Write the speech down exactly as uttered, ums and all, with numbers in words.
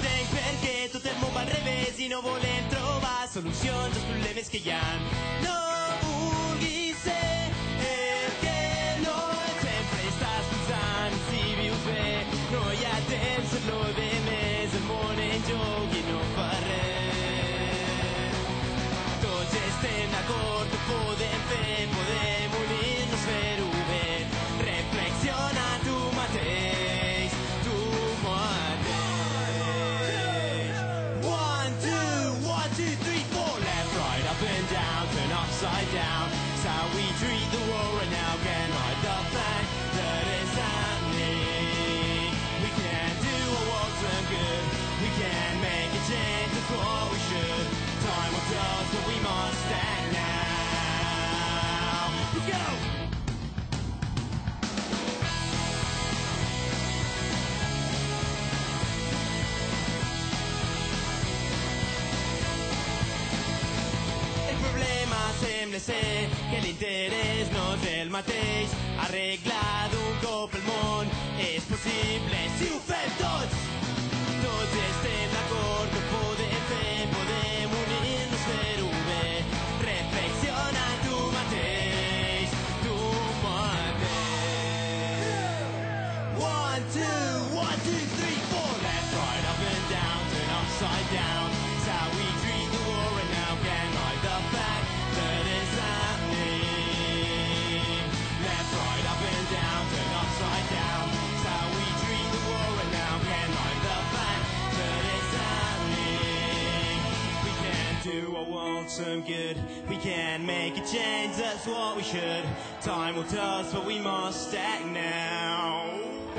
entenc perquè tot el món va al revés i no volem trobar solucions als problemes que hi ha. No vulguis ser el que no ets, sempre estàs pensant si vius bé. No hi ha temps per lo de més, el món en joc i no fa res. Tots estem d'acord, ho podem fer, podem unir-nos, fer-ho bé. Reflexiona tu mateix, tu mateix. One, two, one, two, three, four. Left, right, up and down, turn upside down. It's how we treat the war right now. Can hide the fact that it's happening. We can do what works and good. We can make a change, that's what we should. Time will tell us, but we must act now. Let's go! Sembla ser que l'interès no és el mateix. Arreglar d'un cop el món és possible si ho fem tots. Tots estem d'acord, ho podem fer, podem unir-nos, fer-ho bé. Reflexiona tu mateix, tu mateix. One, two, one, two, three, four. Left, right, up and down, turn upside down. It's how we treat the war right now. Can hide the fact that is happening. Left, right, up and down, turn upside down. It's how we treat the war right now. Can't hide the fact that it's happening. We can do what wants some good. We can make a change, that's what we should. Time will tell us, but we must act now.